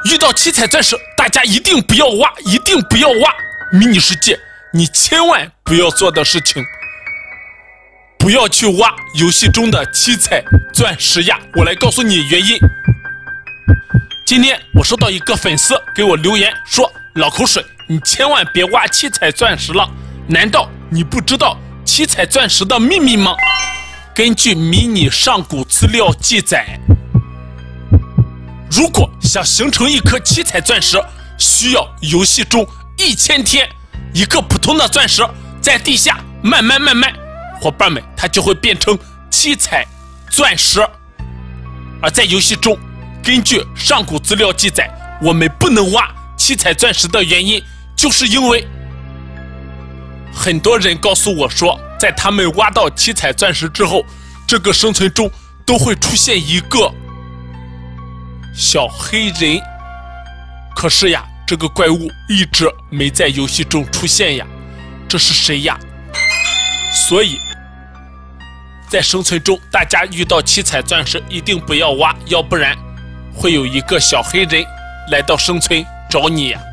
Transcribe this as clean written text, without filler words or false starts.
遇到七彩钻石，大家一定不要挖，一定不要挖。迷你世界，你千万不要做的事情，不要去挖游戏中的七彩钻石呀！我来告诉你原因。今天我收到一个粉丝给我留言说：“老口水，你千万别挖七彩钻石了，难道你不知道七彩钻石的秘密吗？”根据迷你上古资料记载，如果想形成一颗七彩钻石，需要游戏中1000天，一个普通的钻石在地下慢慢，伙伴们它就会变成七彩钻石。而在游戏中，根据上古资料记载，我们不能挖七彩钻石的原因，就是因为很多人告诉我说，在他们挖到七彩钻石之后，这个生存中都会出现一个小黑人。可是呀，这个怪物一直没在游戏中出现呀，这是谁呀？所以在生存中，大家遇到七彩钻石一定不要挖，要不然会有一个小黑人来到生存找你呀。